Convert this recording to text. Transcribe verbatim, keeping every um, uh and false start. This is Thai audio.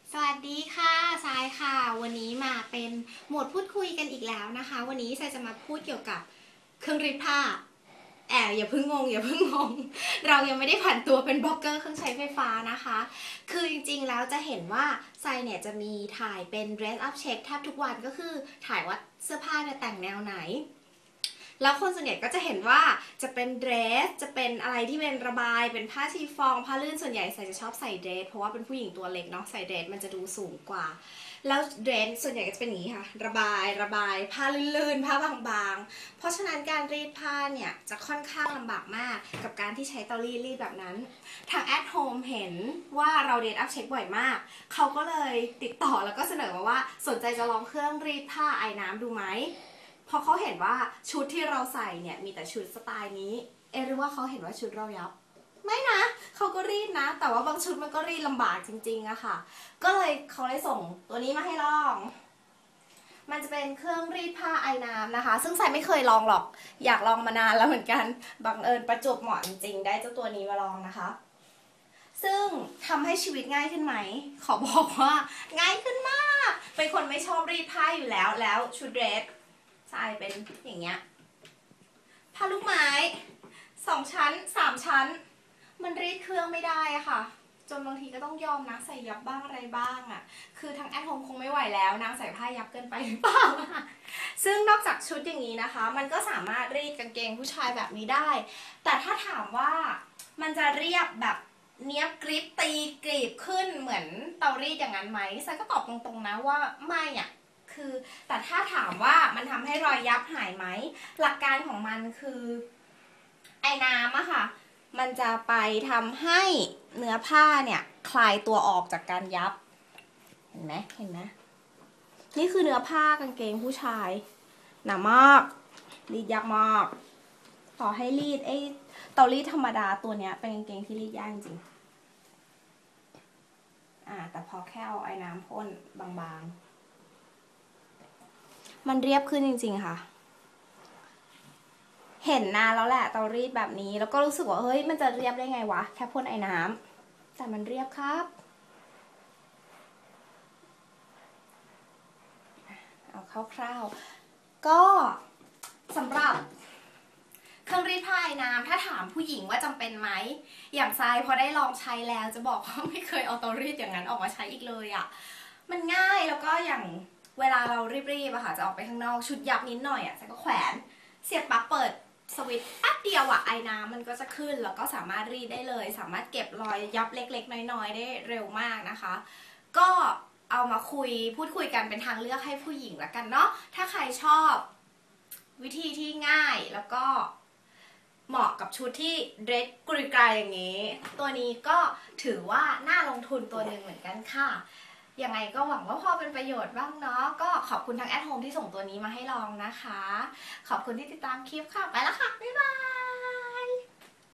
สวัสดีค่ะทรายค่ะวันนี้มาเป็นโหมดพูดคุยกันอีกแล้วนะคะวันนี้ทรายจะมาพูดเกี่ยวกับเครื่องรีดผ้าแอบอย่าเพิ่งงงอย่าเพิ่งงงเรายังไม่ได้ผันตัวเป็นบล็อกเกอร์เครื่องใช้ไฟฟ้านะคะคือจริงๆแล้วจะเห็นว่าทรายเนี่ยจะมีถ่ายเป็น dress up check แทบทุกวันก็คือถ่ายว่าเสื้อผ้าจะแต่งแนวไหนแล้วคนส่วนใหญ่ก็จะเห็นว่าจะเป็นเดรสจะเป็นอะไรที่เป็นระบายเป็นผ้าชีฟองผ้าลื่นส่วนใหญ่ใส่จะชอบใส่เดรสเพราะว่าเป็นผู้หญิงตัวเล็กเนาะใส่เดรสมันจะดูสูงกว่าแล้วเดรสส่วนใหญ่ก็จะเป็นอย่างนี้ค่ะระบายระบายผ้าลื่นๆผ้าบางๆเพราะฉะนั้นการรีดผ้าเนี่ยจะค่อนข้างลำบากมากกับการที่ใช้เตารีดรีดแบบนั้นทาง at home เห็นว่าเราเดทอัพเช็คบ่อยมากเขาก็เลยติดต่อแล้วก็เสนอมาว่าสนใจจะลองเครื่องรีดผ้าไอ้น้ำดูไหมพอเขาเห็นว่าชุดที่เราใส่เนี่ยมีแต่ชุดสไตล์นี้เอหรือว่าเขาเห็นว่าชุดเรายับไม่นะเขาก็รีดนะแต่ว่าบางชุดมันก็รีดลำบากจริงๆอะค่ะก็เลยเขาเลยส่งตัวนี้มาให้ลองมันจะเป็นเครื่องรีดผ้าไอ้น้ำนะคะซึ่งใส่ไม่เคยลองหรอกอยากลองมานานแล้วเหมือนกันบังเอิญประจวบเหมาะจริงๆได้เจ้าตัวนี้มาลองนะคะซึ่งทำให้ชีวิตง่ายขึ้นไหมขอบอกว่าง่ายขึ้นมากเป็นคนไม่ชอบรีดผ้าอยู่แล้วแล้วชุดเดรสใส่เป็นอย่างเงี้ยผ้าลูกไม้สองชั้นสามชั้นมันรีดเครื่องไม่ได้อะค่ะจนบางทีก็ต้องยอมนะใส่ยับบ้างอะไรบ้างอะคือทางแอทโฮมคงไม่ไหวแล้วนางใส่ผ้ายับเกินไปหรือเปล่าซึ่งนอกจากชุดอย่างนี้นะคะมันก็สามารถรีดกางเกงผู้ชายแบบนี้ได้แต่ถ้าถามว่ามันจะเรียบแบบเนี้ยกริปตีกรีบขึ้นเหมือนเตารีดอย่างนั้นไหมฉันก็ตอบตรงๆนะว่าไม่อะคือแต่ถ้าถามว่ามันทำให้รอยยับหายไหมหลักการของมันคือไอ้น้ำอะค่ะมันจะไปทำให้เนื้อผ้าเนี่ยคลายตัวออกจากการยับเห็นไหมเห็นไหมนี่คือเนื้อผ้ากางเกงผู้ชายหนามากรีดยากมากต่อให้รีดไอ้เตารีดธรรมดาตัวเนี้ยเป็นกางเกงที่รีดยากจริงอ่าแต่พอแค่เอาไอ้น้ำพ่นบางๆมันเรียบขึ้นจริงๆค่ะเห็นนานแล้วแหละเตารีดแบบนี้แล้วก็รู้สึกว่าเฮ้ยมันจะเรียบได้ไงวะแค่พ่นไอ้น้ำแต่มันเรียบครับเอาคร่าวๆก็สำหรับเครื่องรีดผ้าไอ้น้ำถ้าถามผู้หญิงว่าจำเป็นไหมอย่างทรายพอได้ลองใช้แล้วจะบอกว่าไม่เคยเอาเตารีดอย่างนั้นออกมาใช้อีกเลยอะ่ะมันง่ายแล้วก็อย่างเวลาเรารีบๆอะค่ะจะออกไปข้างนอกชุดยับนิดหน่อยอะ่ะทรายก็แขวนเสียบปลั๊กเปิดสวิตช์แป๊บเดียวอะไอ้น้ำมันก็จะขึ้นแล้วก็สามารถรีดได้เลยสามารถเก็บรอยยับเล็กๆน้อยๆได้เร็วมากนะคะก็เอามาคุยพูดคุยกันเป็นทางเลือกให้ผู้หญิงละกันเนาะถ้าใครชอบวิธีที่ง่ายแล้วก็เหมาะกับชุดที่เดรสกรุยกรายอย่างนี้ตัวนี้ก็ถือว่าน่าลงทุนตัวหนึ่งเหมือนกันค่ะยังไงก็หวังว่าพอเป็นประโยชน์บ้างเนาะก็ขอบคุณทางแอทโฮมที่ส่งตัวนี้มาให้ลองนะคะขอบคุณที่ติดตามคลิปค่ะไปแล้วค่ะบ๊ายบาย